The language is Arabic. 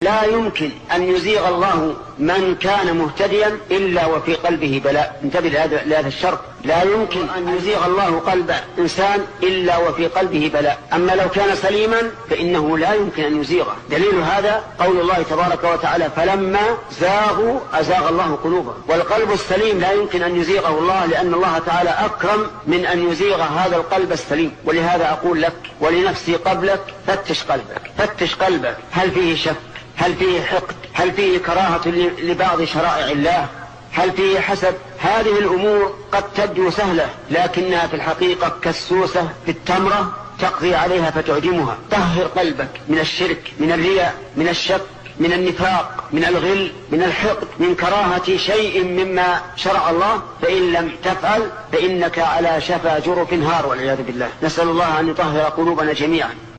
لا يمكن أن يزيغ الله من كان مهتديا إلا وفي قلبه بلاء. انتبه لهذا الشرط، لا يمكن أن يزيغ الله قلب إنسان إلا وفي قلبه بلاء. أما لو كان سليما فإنه لا يمكن أن يزيغه. دليل هذا قول الله تبارك وتعالى: فلما زاغوا أزاغ الله قلوبهم. والقلب السليم لا يمكن أن يزيغه الله، لأن الله تعالى أكرم من أن يزيغ هذا القلب السليم. ولهذا أقول لك ولنفسي قبلك: فتش قلبك، فتش قلبك، هل فيه شك؟ هل فيه حقد؟ هل فيه كراهة لبعض شرائع الله؟ هل فيه حسد؟ هذه الأمور قد تبدو سهلة، لكنها في الحقيقة كالسوسة في التمرة تقضي عليها فتعدمها. طهر قلبك من الشرك، من الرياء، من الشك، من النفاق، من الغل، من الحقد، من كراهة شيء مما شرع الله. فإن لم تفعل فإنك على شفا جرف هار، والعياذ بالله. نسأل الله أن يطهر قلوبنا جميعا.